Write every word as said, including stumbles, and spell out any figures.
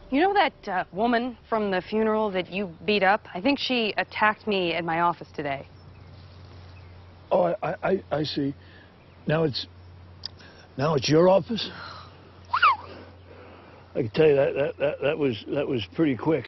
You know that uh, woman from the funeral that you beat up? I think she attacked me at my office today. Oh, I, I, I see. Now it's, now it's your office? I can tell you that, that, that, that was, that was pretty quick.